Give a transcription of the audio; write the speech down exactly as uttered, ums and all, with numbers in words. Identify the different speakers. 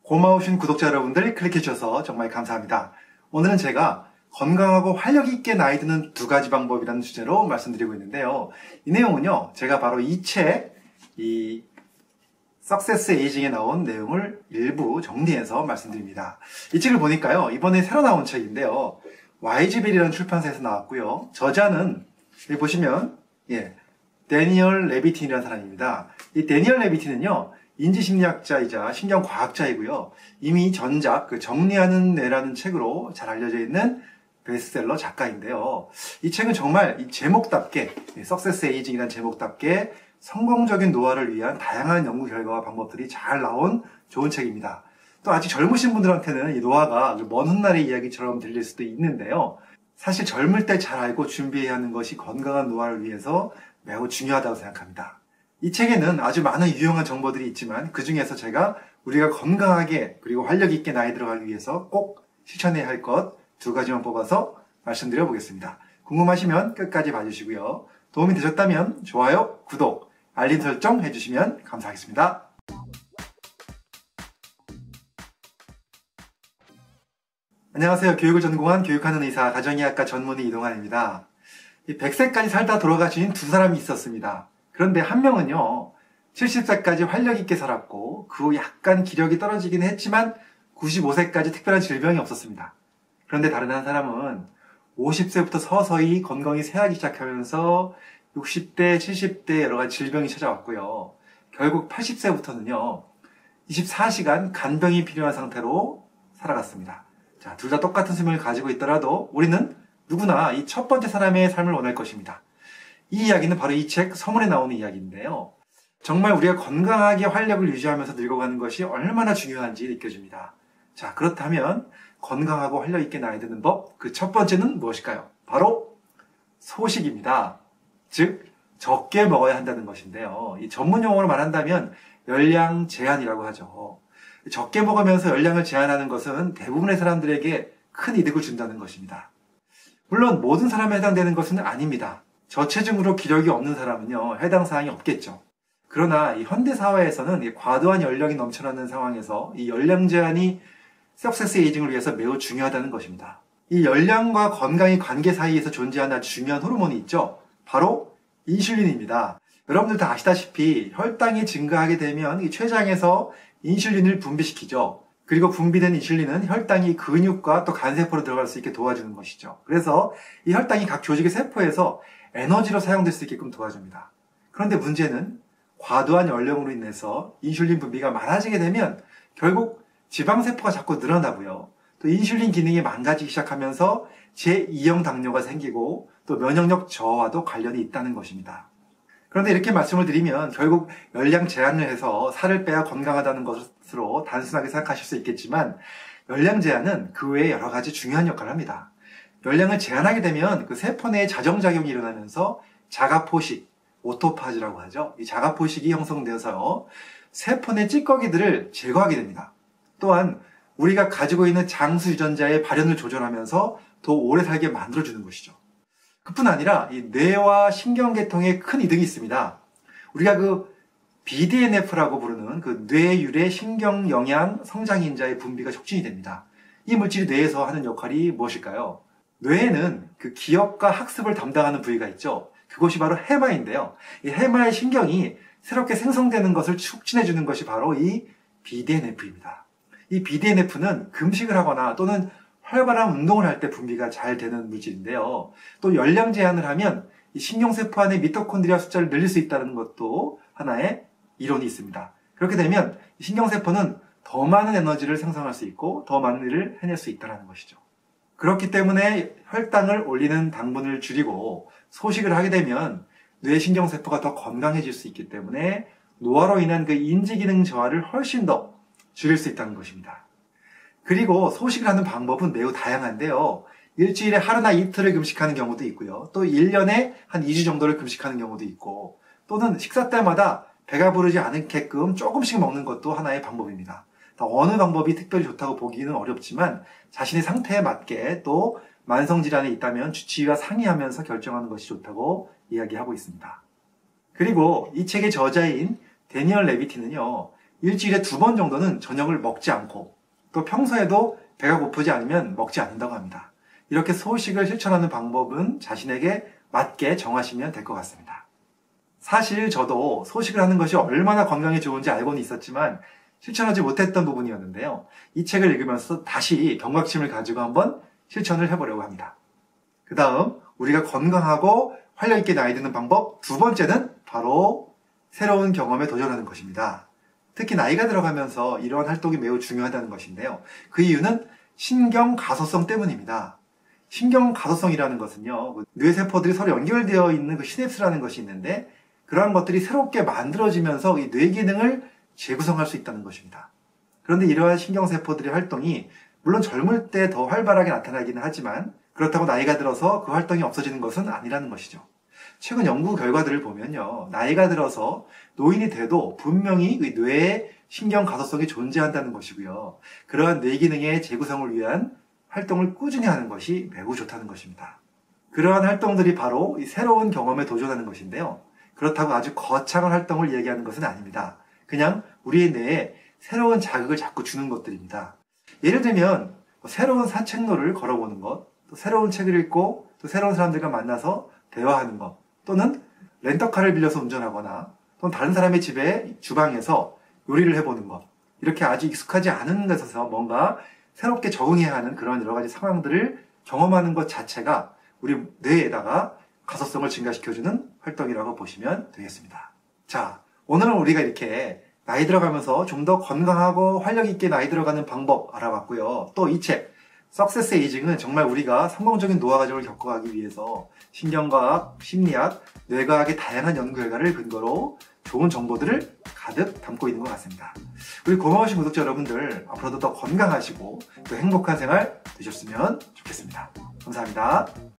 Speaker 1: 고마우신 구독자 여러분들 클릭해주셔서 정말 감사합니다. 오늘은 제가 건강하고 활력 있게 나이 드는 두 가지 방법이라는 주제로 말씀드리고 있는데요. 이 내용은요, 제가 바로 이 책, 이 Success Aging에 나온 내용을 일부 정리해서 말씀드립니다. 이 책을 보니까요, 이번에 새로 나온 책인데요. 와이즈벨이라는 출판사에서 나왔고요. 저자는 여기 보시면 예, 데니얼 레비틴이라는 사람입니다. 이 데니얼 레비틴은요, 인지심리학자이자 신경과학자이고요. 이미 전작 그 정리하는 뇌라는 책으로 잘 알려져 있는 베스트셀러 작가인데요. 이 책은 정말 이 제목답게, Success Aging이라는 제목답게 성공적인 노화를 위한 다양한 연구 결과와 방법들이 잘 나온 좋은 책입니다. 또 아직 젊으신 분들한테는 이 노화가 먼 훗날의 이야기처럼 들릴 수도 있는데요. 사실 젊을 때 잘 알고 준비해야 하는 것이 건강한 노화를 위해서 매우 중요하다고 생각합니다. 이 책에는 아주 많은 유용한 정보들이 있지만 그 중에서 제가 우리가 건강하게 그리고 활력 있게 나이 들어가기 위해서 꼭 실천해야 할 것 두 가지만 뽑아서 말씀드려 보겠습니다. 궁금하시면 끝까지 봐주시고요. 도움이 되셨다면 좋아요, 구독, 알림 설정 해주시면 감사하겠습니다. 안녕하세요. 교육을 전공한 교육하는 의사, 가정의학과 전문의 이동환입니다. 백 세까지 살다 돌아가신 두 사람이 있었습니다. 그런데 한 명은요, 칠십 세까지 활력 있게 살았고 그 후 약간 기력이 떨어지긴 했지만 구십오 세까지 특별한 질병이 없었습니다. 그런데 다른 한 사람은 오십 세부터 서서히 건강이 쇠하기 시작하면서 육십 대, 칠십 대 여러 가지 질병이 찾아왔고요. 결국 팔십 세부터는요, 이십사 시간 간병이 필요한 상태로 살아갔습니다. 자, 둘 다 똑같은 수명을 가지고 있더라도 우리는 누구나 이 첫 번째 사람의 삶을 원할 것입니다. 이 이야기는 바로 이 책 서문에 나오는 이야기인데요. 정말 우리가 건강하게 활력을 유지하면서 늙어가는 것이 얼마나 중요한지 느껴집니다. 자, 그렇다면 건강하고 활력 있게 나이 드는 법, 그 첫 번째는 무엇일까요? 바로 소식입니다. 즉, 적게 먹어야 한다는 것인데요. 이 전문 용어로 말한다면 열량 제한이라고 하죠. 적게 먹으면서 열량을 제한하는 것은 대부분의 사람들에게 큰 이득을 준다는 것입니다. 물론 모든 사람에 해당되는 것은 아닙니다. 저체중으로 기력이 없는 사람은요, 해당 사항이 없겠죠. 그러나 이 현대사회에서는 과도한 연령이 넘쳐나는 상황에서 이 열량 제한이 Success Aging을 위해서 매우 중요하다는 것입니다. 이 열량과 건강의 관계 사이에서 존재하는 아주 중요한 호르몬이 있죠. 바로 인슐린입니다. 여러분들 다 아시다시피 혈당이 증가하게 되면 이 췌장에서 인슐린을 분비시키죠. 그리고 분비된 인슐린은 혈당이 근육과 또 간세포로 들어갈 수 있게 도와주는 것이죠. 그래서 이 혈당이 각 조직의 세포에서 에너지로 사용될 수 있게끔 도와줍니다. 그런데 문제는 과도한 연령으로 인해서 인슐린 분비가 많아지게 되면 결국 지방세포가 자꾸 늘어나고요. 또 인슐린 기능이 망가지기 시작하면서 제이형 당뇨가 생기고 또 면역력 저하와도 관련이 있다는 것입니다. 그런데 이렇게 말씀을 드리면 결국 열량 제한을 해서 살을 빼야 건강하다는 것으로 단순하게 생각하실 수 있겠지만 열량 제한은 그 외에 여러 가지 중요한 역할을 합니다. 열량을 제한하게 되면 그 세포 내에 자정작용이 일어나면서 자가포식, 오토파지라고 하죠. 이 자가포식이 형성되어서 세포 내 찌꺼기들을 제거하게 됩니다. 또한 우리가 가지고 있는 장수 유전자의 발현을 조절하면서 더 오래 살게 만들어주는 것이죠. 그뿐 아니라 이 뇌와 신경계통에 큰 이득이 있습니다. 우리가 그 비디엔에프라고 부르는 그 뇌유래 신경영양 성장인자의 분비가 촉진이 됩니다. 이 물질이 뇌에서 하는 역할이 무엇일까요? 뇌에는 그 기억과 학습을 담당하는 부위가 있죠. 그것이 바로 해마인데요. 이 해마의 신경이 새롭게 생성되는 것을 촉진해주는 것이 바로 이 비디엔에프입니다. 이 비디엔에프는 금식을 하거나 또는 활발한 운동을 할 때 분비가 잘 되는 물질인데요. 또 열량 제한을 하면 이 신경세포 안의 미토콘드리아 숫자를 늘릴 수 있다는 것도 하나의 이론이 있습니다. 그렇게 되면 신경세포는 더 많은 에너지를 생성할 수 있고 더 많은 일을 해낼 수 있다는 것이죠. 그렇기 때문에 혈당을 올리는 당분을 줄이고 소식을 하게 되면 뇌 신경세포가 더 건강해질 수 있기 때문에 노화로 인한 그 인지기능 저하를 훨씬 더 줄일 수 있다는 것입니다. 그리고 소식을 하는 방법은 매우 다양한데요. 일주일에 하루나 이틀을 금식하는 경우도 있고요. 또 일 년에 한 이 주 정도를 금식하는 경우도 있고, 또는 식사 때마다 배가 부르지 않게끔 조금씩 먹는 것도 하나의 방법입니다. 어느 방법이 특별히 좋다고 보기는 어렵지만 자신의 상태에 맞게 또 만성질환이 있다면 주치의와 상의하면서 결정하는 것이 좋다고 이야기하고 있습니다. 그리고 이 책의 저자인 데니얼 레비틴은요, 일주일에 두 번 정도는 저녁을 먹지 않고 또 평소에도 배가 고프지 않으면 먹지 않는다고 합니다. 이렇게 소식을 실천하는 방법은 자신에게 맞게 정하시면 될 것 같습니다. 사실 저도 소식을 하는 것이 얼마나 건강에 좋은지 알고는 있었지만 실천하지 못했던 부분이었는데요. 이 책을 읽으면서 다시 경각심을 가지고 한번 실천을 해보려고 합니다. 그 다음 우리가 건강하고 활력 있게 나이 드는 방법 두 번째는 바로 새로운 경험에 도전하는 것입니다. 특히 나이가 들어가면서 이러한 활동이 매우 중요하다는 것인데요. 그 이유는 신경 가소성 때문입니다. 신경 가소성이라는 것은요, 뇌세포들이 서로 연결되어 있는 그 시냅스라는 것이 있는데 그러한 것들이 새롭게 만들어지면서 이 뇌 기능을 재구성할 수 있다는 것입니다. 그런데 이러한 신경세포들의 활동이 물론 젊을 때 더 활발하게 나타나기는 하지만 그렇다고 나이가 들어서 그 활동이 없어지는 것은 아니라는 것이죠. 최근 연구 결과들을 보면요, 나이가 들어서 노인이 돼도 분명히 그 뇌에 신경 가소성이 존재한다는 것이고요. 그러한 뇌 기능의 재구성을 위한 활동을 꾸준히 하는 것이 매우 좋다는 것입니다. 그러한 활동들이 바로 이 새로운 경험에 도전하는 것인데요. 그렇다고 아주 거창한 활동을 얘기하는 것은 아닙니다. 그냥 우리의 뇌에 새로운 자극을 자꾸 주는 것들입니다. 예를 들면 새로운 산책로를 걸어보는 것, 또 새로운 책을 읽고 또 새로운 사람들과 만나서 대화하는 것, 또는 렌터카를 빌려서 운전하거나 또는 다른 사람의 집에 주방에서 요리를 해보는 것, 이렇게 아주 익숙하지 않은 것에서 뭔가 새롭게 적응해야 하는 그런 여러 가지 상황들을 경험하는 것 자체가 우리 뇌에다가 가소성을 증가시켜주는 활동이라고 보시면 되겠습니다. 자, 오늘은 우리가 이렇게 나이 들어가면서 좀 더 건강하고 활력 있게 나이 들어가는 방법 알아봤고요. 또 이 책 석세스 에이징은 정말 우리가 성공적인 노화 과정을 겪어가기 위해서 신경과학, 심리학, 뇌과학의 다양한 연구 결과를 근거로 좋은 정보들을 가득 담고 있는 것 같습니다. 우리 고마우신 구독자 여러분들 앞으로도 더 건강하시고 또 행복한 생활 되셨으면 좋겠습니다. 감사합니다.